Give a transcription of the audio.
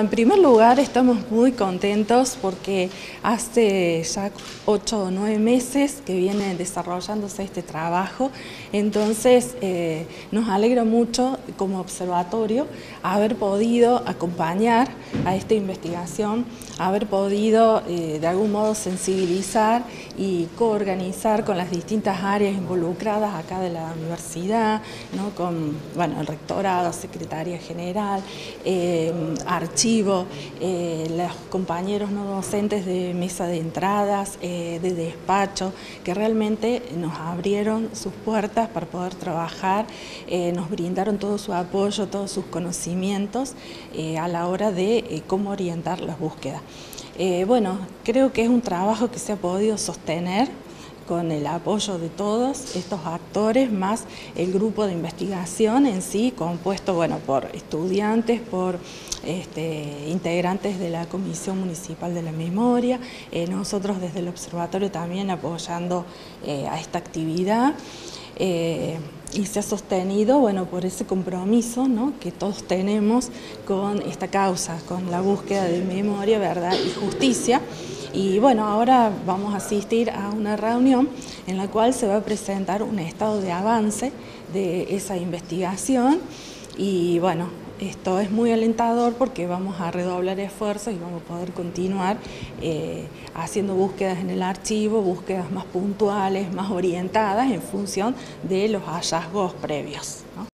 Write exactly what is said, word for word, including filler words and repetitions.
En primer lugar, estamos muy contentos porque hace ya ocho o nueve meses que viene desarrollándose este trabajo, entonces eh, nos alegra mucho como observatorio haber podido acompañar a esta investigación, haber podido eh, de algún modo sensibilizar y coorganizar con las distintas áreas involucradas acá de la universidad, ¿no? Con bueno, el rectorado, secretaría general, eh, archivo, eh, los compañeros no docentes de mesa de entradas, eh, de despacho, que realmente nos abrieron sus puertas para poder trabajar, eh, nos brindaron todo su apoyo, todos sus conocimientos eh, a la hora de eh, cómo orientar las búsquedas. Eh, bueno, creo que es un trabajo que se ha podido sostener con el apoyo de todos estos actores, más el grupo de investigación en sí, compuesto bueno, por estudiantes, por este, integrantes de la Comisión Municipal de la Memoria, eh, nosotros desde el observatorio también apoyando eh, a esta actividad. Eh, y se ha sostenido bueno, por ese compromiso, ¿no?, que todos tenemos con esta causa, con la búsqueda de memoria, verdad y justicia. Y bueno, ahora vamos a asistir a una reunión en la cual se va a presentar un estado de avance de esa investigación y bueno, esto es muy alentador porque vamos a redoblar esfuerzos y vamos a poder continuar eh, haciendo búsquedas en el archivo, búsquedas más puntuales, más orientadas en función de los hallazgos previos, ¿no?